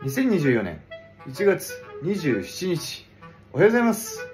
2024年1月27日、おはようございます。